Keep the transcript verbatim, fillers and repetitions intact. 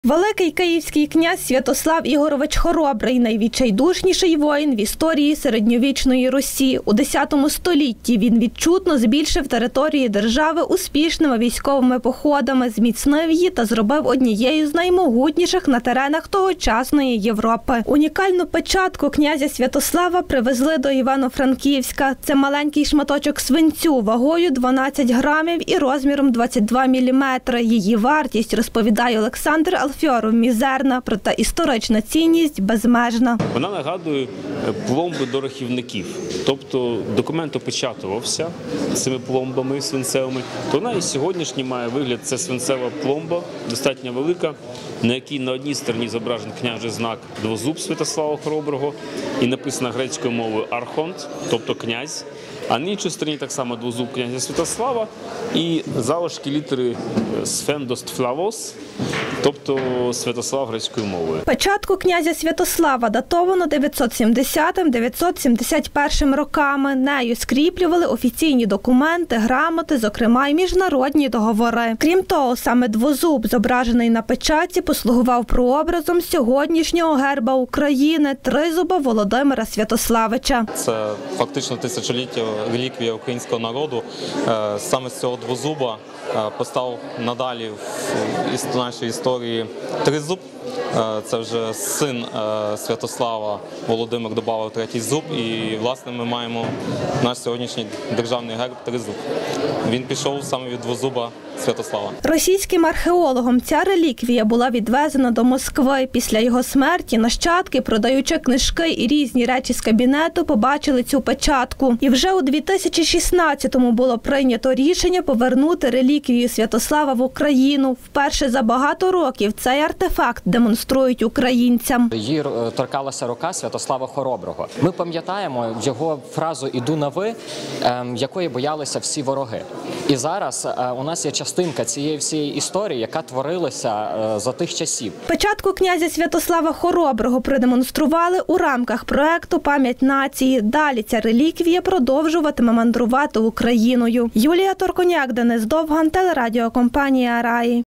Великий київський князь Святослав Ігорович Хоробрий – найвідчайдушніший воїн в історії середньовічної Русі. У десятому столітті він відчутно збільшив території держави успішними військовими походами, зміцнив її та зробив однією з наймогутніших на теренах тогочасної Європи. Унікальну печатку князя Святослава привезли до Івано-Франківська. Це маленький шматочок свинцю вагою дванадцять грамів і розміром двадцять два міліметри. Її вартість, розповідає Олександр Алфьоров, мізерна, проте історична цінність безмежна. Вона нагадує пломби до рахівників. Тобто документ опечатувався цими пломбами свинцевими, то вона і сьогоднішній має вигляд. Це свинцева пломба, достатньо велика, на якій на одній стороні зображений княжий знак двозуб Святослава Хороброго і написано грецькою мовою «архонт», тобто князь, а на іншій стороні так само двозуб князя Святослава і залишки літери «сфендост флавос», тобто Святослав грецькою мовою. Печатку князя Святослава датовано дев'ятсот сімдесятим - дев'ятсот сімдесят першим роками. Нею скріплювали офіційні документи, грамоти, зокрема й міжнародні договори. Крім того, саме двозуб, зображений на печатці, послугував прообразом сьогоднішнього герба України – тризуба Володимира Святославича. Це фактично тисячоліття реліквія українського народу. Саме з цього двозуба постав надалі в нашій історії тризуб. Це вже син Святослава Володимир додав третій зуб, і, власне, ми маємо наш сьогоднішній державний герб тризуб. Він пішов саме від двозуба Святослава. Російським археологам ця реліквія була відвезена до Москви. Після його смерті нащадки, продаючи книжки і різні речі з кабінету, побачили цю печатку. І вже у дві тисячі шістнадцятому було прийнято рішення повернути реліквію Святослава в Україну. Вперше за багато років цей артефакт демонструють українцям. Її торкалася рука Святослава Хороброго. Ми пам'ятаємо його фразу «іду на ви», якої боялися всі вороги. І зараз у нас є частинка цієї всієї історії, яка творилася за тих часів. Печатку князя Святослава Хороброго продемонстрували у рамках проекту «Пам'ять нації». Далі ця реліквія продовжуватиме мандрувати Україною. Юлія Торконяк, Денис Довган, телерадіокомпанія «Раї».